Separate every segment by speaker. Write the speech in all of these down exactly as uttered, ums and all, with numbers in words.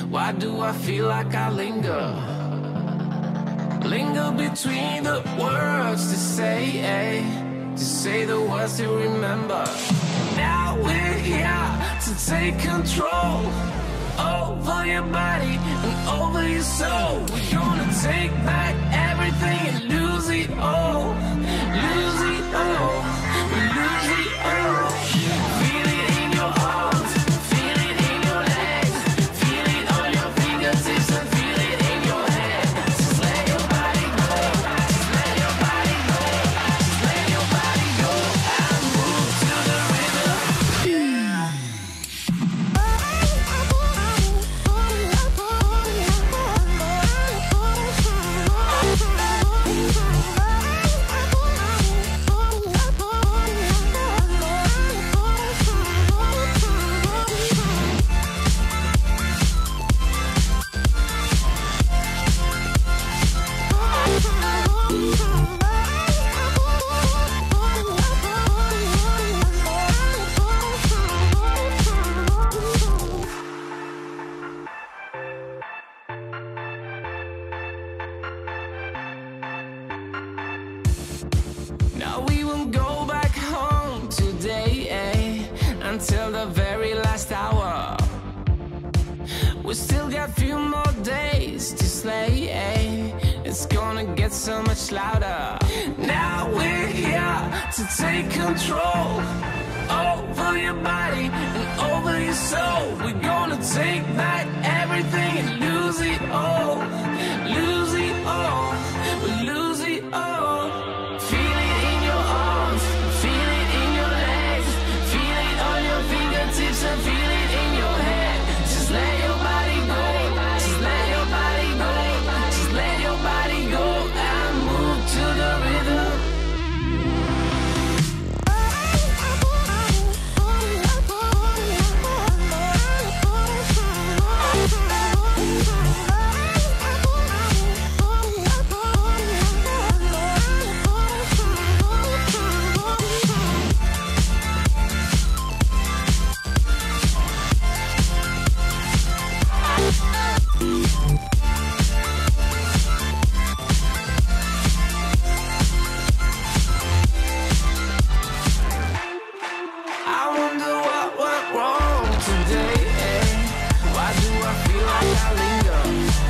Speaker 1: Why do I feel like I linger? Linger between the words to say, eh? To say the words to remember. Now we're here to take control over your body and over your soul. We're gonna take back everything and lose it all. Lose it all. We lose it all. Feel it in your arms, feel it in your legs, feel it on your fingertips and feel it in your head. Just let your body go, just let your body go, just let your body go and move to the rhythm. Now we won't go back home today, eh? Until the very last hour. We still got few more days to slay, eh? It's gonna get so much louder. Now we're here to take control over your body and over your soul. We're gonna take back everything and lose it all. Lose it all. We lose it all. Feel it in your arms, feel it in your legs, feel it on your fingertips and feel it in your head. Just let your body go, just let your body go, just let your body go and move to the rhythm. I wonder what went wrong today, eh? Why do I feel like I linger?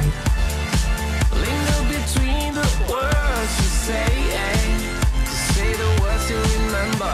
Speaker 1: Linger between the words to say, eh? To say the words to remember.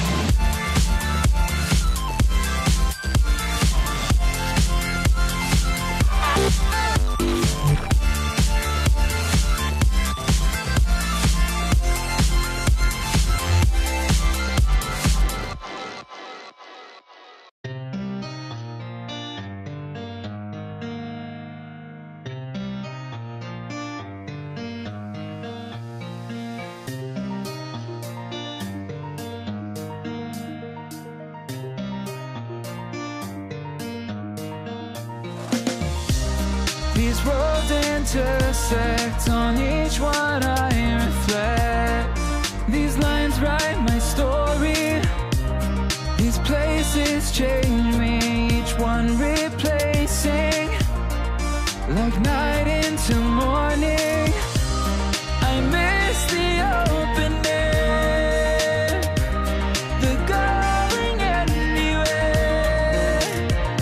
Speaker 2: These roads intersect, on each one I reflect. These lines write my story. These places change me, each one replacing. Like night into morning, I miss the open air, the going anywhere,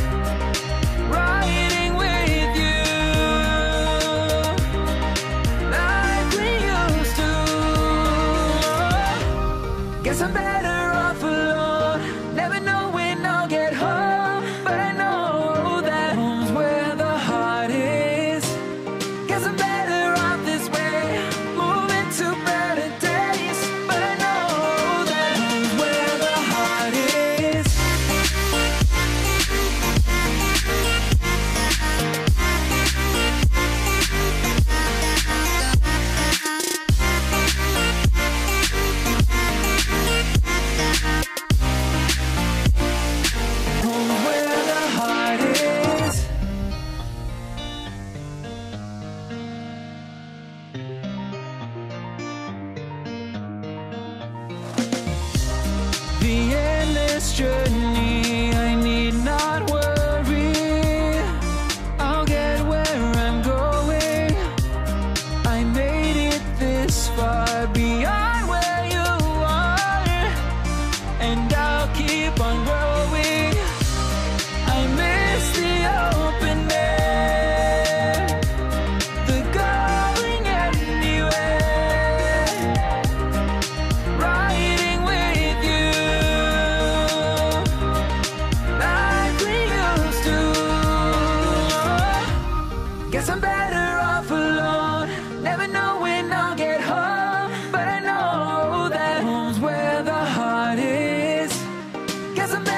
Speaker 2: riding with you like we used to. Guess I'm better off alone, never know when I'll get home, but I know that home's where the heart is. I'll keep on growing. I miss the open air, the going anywhere, riding with you like we used to. Guess I'm better off alone, never know when I'll get home, but I know that home's where the heart is. Guess I'm better